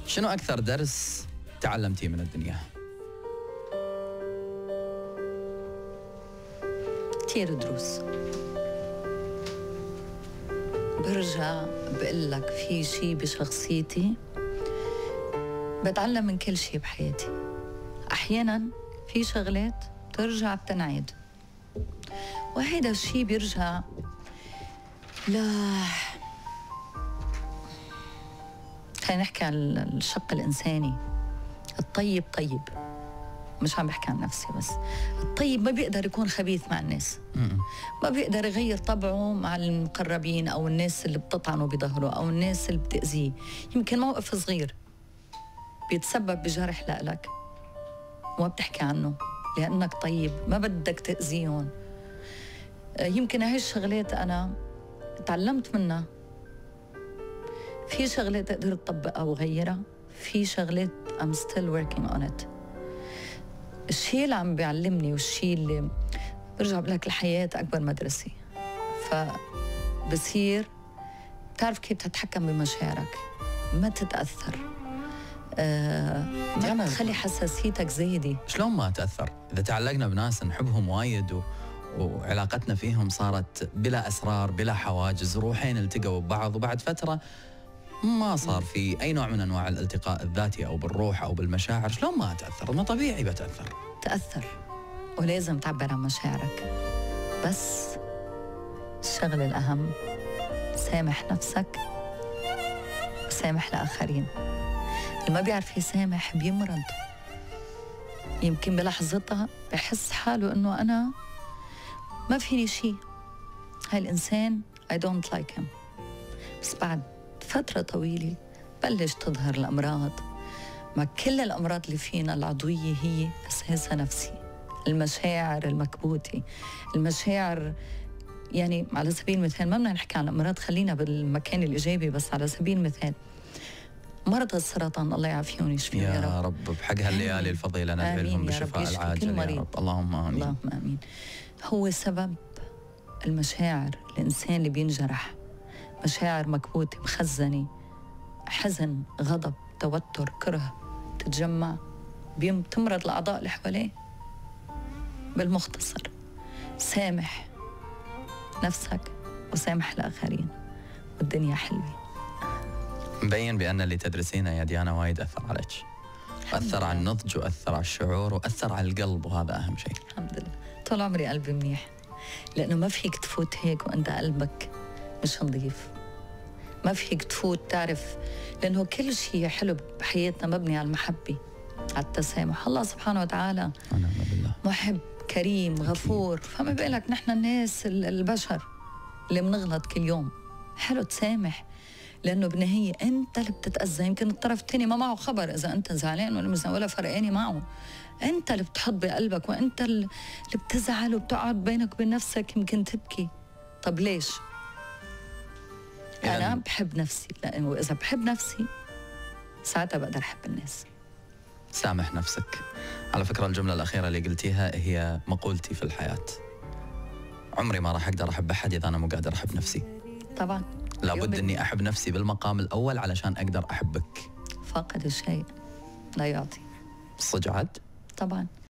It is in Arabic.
شنو أكثر درس تعلمتيه من الدنيا؟ كثير دروس. برجع بقول لك في شيء بشخصيتي بتعلم من كل شيء بحياتي. أحياناً في شغلات بترجع بتنعيد، وهيدا الشيء بيرجع خلينا نحكي عن الشق الإنساني. الطيب طيب، مش عم بحكي عن نفسي بس. الطيب ما بيقدر يكون خبيث مع الناس، ما بيقدر يغير طبعه مع المقربين أو الناس اللي بتطعنه بظهره أو الناس اللي بتأذيه. يمكن موقف صغير بيتسبب بجرح لإلك وما بتحكي عنه لأنك طيب ما بدك تأذيهم. يمكن هاي الشغلات أنا تعلمت منها. في شغلات قدرت أطبقها وغيرها، في شغلات I'm still working on it. الشيء اللي عم بيعلمني والشيء اللي برجع بقول لك الحياة أكبر مدرسة. فبصير تعرف كيف تتحكم بمشاعرك، ما تتأثر، ما تخلي حساسيتك زايدة. شلون ما تأثر؟ إذا تعلقنا بناس نحبهم وايد وعلاقتنا فيهم صارت بلا أسرار بلا حواجز، روحين التقوا ببعض وبعد فترة ما صار في أي نوع من أنواع الالتقاء الذاتي أو بالروح أو بالمشاعر، شلون ما تأثر؟ ما طبيعي بتأثر. تأثر ولازم تعبر عن مشاعرك، بس الشغل الأهم سامح نفسك وسامح الآخرين. اللي ما بيعرف يسامح بيمرض. يمكن بلحظتها بحس حاله إنه أنا ما فيني شيء، هاي الإنسان I don't like him. بس بعد فترة طويلة بلش تظهر الأمراض. ما كل الأمراض اللي فينا العضوية هي أساسها نفسي. المشاعر المكبوتة، المشاعر يعني على سبيل المثال ما بدنا نحكي عن أمراض، خلينا بالمكان الإيجابي، بس على سبيل المثال مرضى السرطان الله يعافيهم ويشفيهم يا رب. بحق هالليالي الفضيلة ندعي لهم بالشفاء العاجل يا رب. اللهم آمين. اللهم آمين. هو سبب المشاعر. الإنسان اللي بينجرح مشاعر مكبوتة مخزنة، حزن، غضب، توتر، كره، تتجمع تمرض الأعضاء اللي حواليه. بالمختصر سامح نفسك وسامح الآخرين والدنيا حلوة. مبين بأن اللي تدرسينه يا ديانا وايد أثر عليك، أثر على النضج وأثر على الشعور وأثر على القلب، وهذا أهم شيء. الحمد لله. طول عمري قلبي منيح، لأنه ما فيك تفوت هيك وأنت قلبك مش نظيف. ما فيك تفوت تعرف، لأنه كل شيء حلو بحياتنا مبني على المحبة، على التسامح. الله سبحانه وتعالى محب كريم غفور. فما بقولك نحن الناس البشر اللي بنغلط كل يوم. حلو تسامح، لأنه بالنهاية أنت اللي بتتأذى. يمكن الطرف الثاني ما معه خبر إذا أنت زعلان ولا مش زعلان ولا فرقاني معه. أنت اللي بتحط بقلبك وأنت اللي بتزعل وبتقعد بينك وبين نفسك يمكن تبكي. طب ليش؟ أنا بحب نفسي، لأنه إذا بحب نفسي ساعتها بقدر أحب الناس. سامح نفسك. على فكرة الجملة الأخيرة اللي قلتيها هي مقولتي في الحياة. عمري ما راح أقدر أحب أحد إذا أنا مو قادر أحب نفسي. طبعا لابد أني أحب نفسي بالمقام الأول علشان أقدر أحبك. فاقد الشيء لا يعطي. صدق عاد؟ طبعا.